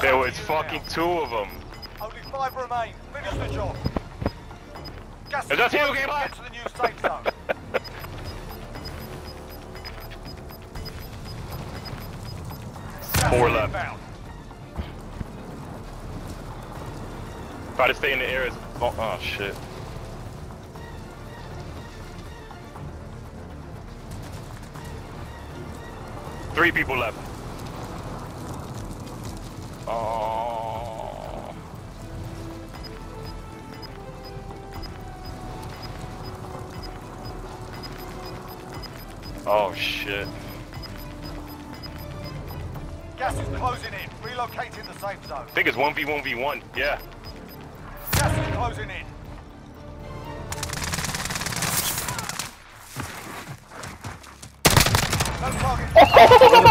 There was fucking 2 of them. Only 5 remain. Finish the job. Gas Is that you, get Gamer? to the new safe zone. Gas 4 left. inbound. Try to stay in the air as... Oh shit. Three people left. Oh. Oh shit. Gas is closing in. Relocating the safe zone. I think it's 1v1v1. Yeah. Gas is closing in. No target.